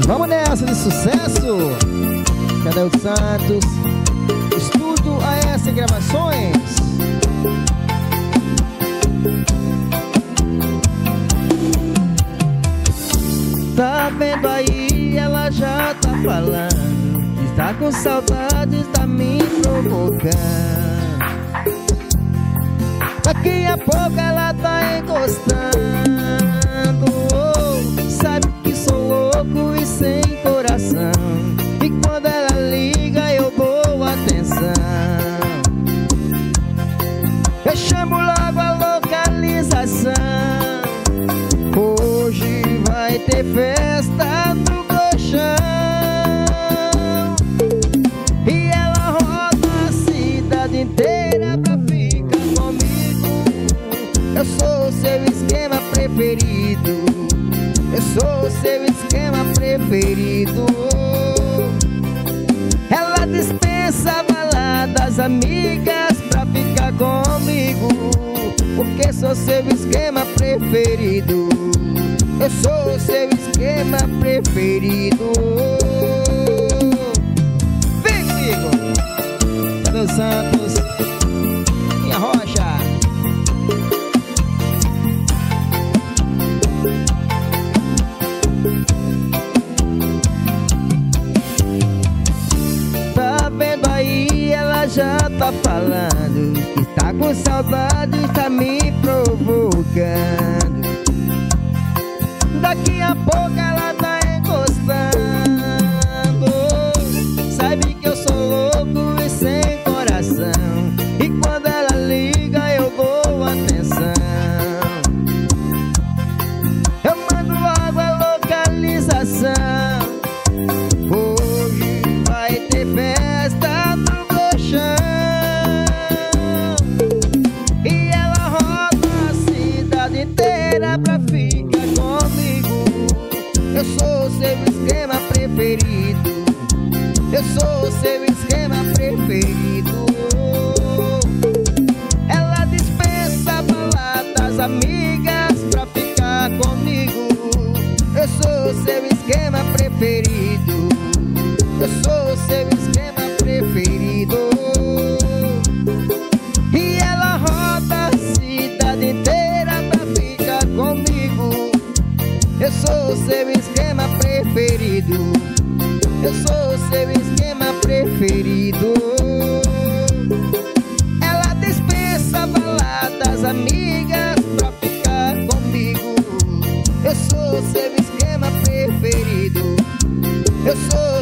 Vamos nessa de sucesso. Cadê o Santos? Estúdio AS Gravações. Tá vendo aí, ela já tá falando, está com saudade, está me provocando. Daqui a pouco ela tá encostando. Sabe que sou louco e sem coração, e quando ela liga eu dou atenção. Eu chamo logo a localização. Hoje vai ter festa no colchão, e ela roda a cidade inteira pra ficar comigo. Eu sou o seu esquema preferido, eu sou o seu esquema preferido. Ela dispensa baladas, amigas, pra ficar comigo, porque sou seu esquema preferido. Eu sou o seu esquema preferido. Vem comigo. Cadê o Santos? Minha rocha. Tá vendo aí, ela já tá falando, está com saudade, está me provocando. Daqui a pouco ela tá encostando. Sabe que eu sou louco e sem coração, e quando ela liga eu dou atenção. Eu mando logo a localização. Hoje vai ter festa no colchão, e ela roda a cidade inteira pra ficar comigo. Eu sou o seu esquema preferido, eu sou o seu esquema preferido. Ela dispensa baladas, amigas, pra ficar comigo. Eu sou o seu esquema preferido, eu sou o seu esquema preferido. E ela roda a cidade inteira pra ficar comigo. Eu sou o seu esquema preferido, eu sou o seu esquema preferido. Ela dispensa baladas, amigas, pra ficar comigo. Eu sou o seu esquema preferido, eu sou